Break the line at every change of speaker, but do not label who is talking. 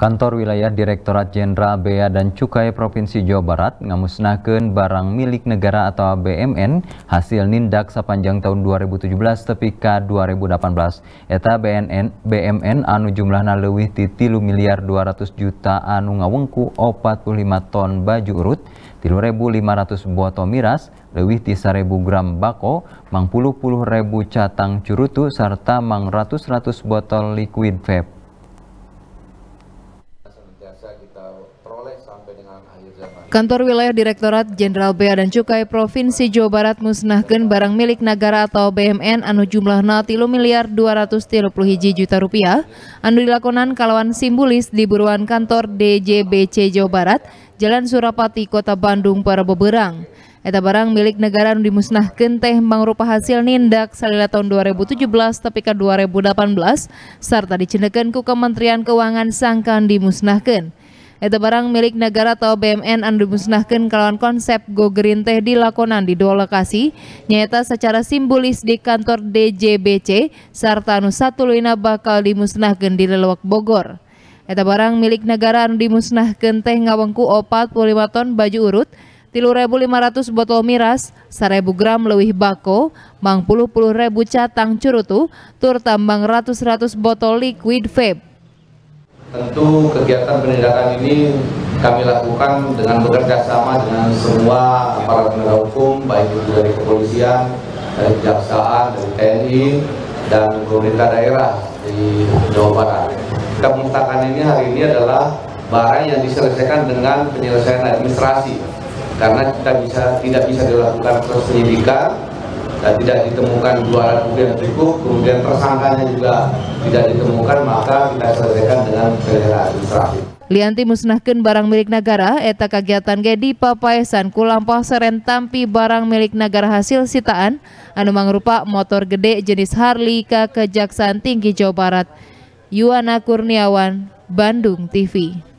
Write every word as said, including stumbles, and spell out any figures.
Kantor Wilayah Direktorat Jenderal Bea dan Cukai Provinsi Jawa Barat ngamusnahkeun barang milik negara atau B M N hasil nindak sepanjang tahun dua ribu tujuh belas tepi ka dua ribu delapan belas. Eta B N N B M N anu jumlahna leuwih ti tilu miliar dua ratus juta anu ngawengku opat puluh lima ton baju urut, tilu ribu lima ratus botol miras, leuwih ti seribu gram bako, mang puluh puluh ribu catang curutu serta mang ratus-ratus botol liquid vape.
Kantor Wilayah Direktorat Jenderal Bea dan Cukai Provinsi Jawa Barat musnahkeun barang milik negara atau B M N anu jumlahna tilu miliar dua ratus tilu puluh hiji juta rupiah anu dilakonan kalawan simbolis di buruan kantor D J B C Jawa Barat, Jalan Surapati, Kota Bandung, Paraboberang. Eta barang milik negara anu dimusnahkeun teh mangrupa hasil nindak salila tahun dua ribu tujuh belas tepi ka dua ribu delapan belas sarta dicendekeun ku Kementerian Keuangan sangkan dimusnahkeun. Eta barang milik negara atau B M N anu dimusnahkeun kalawan konsep Go Green teh dilakonan di dua lokasi, nyaeta secara simbolis di kantor D J B C sarta anu satuluyna bakal dimusnahkeun di Lelewak Bogor. Eta barang milik negara anu dimusnahkeun teh ngawengku opat puluh lima ton baju urut, tilu ribu lima ratus botol miras, seribu gram leuwih bako, mang puluh puluh ribu catang curutu, tur tambang ratus-ratus botol liquid vape.
Tentu kegiatan penindakan ini kami lakukan dengan bekerja sama dengan semua aparat penegak hukum, baik itu dari kepolisian, dari kejaksaan, dari T N I, dan pemerintah daerah di Jawa Barat. Pemusnahan ini hari ini adalah barang yang diselesaikan dengan penyelesaian administrasi, karena kita bisa tidak bisa dilakukan proses penyidikan dan tidak ditemukan dua alat bukti yang cukup, kemudian tersangkanya juga tidak ditemukan, maka kita selesaikan dengan penyelesaian administratif.
Lianti musnahkeun barang milik negara, eta kagiatan ge dipapaesan ku lampah seren tampi barang milik negara hasil sitaan anu mangrupa motor gede jenis Harley ka Kejaksaan Tinggi Jawa Barat. Yuwana Kurniawan, Bandung T V.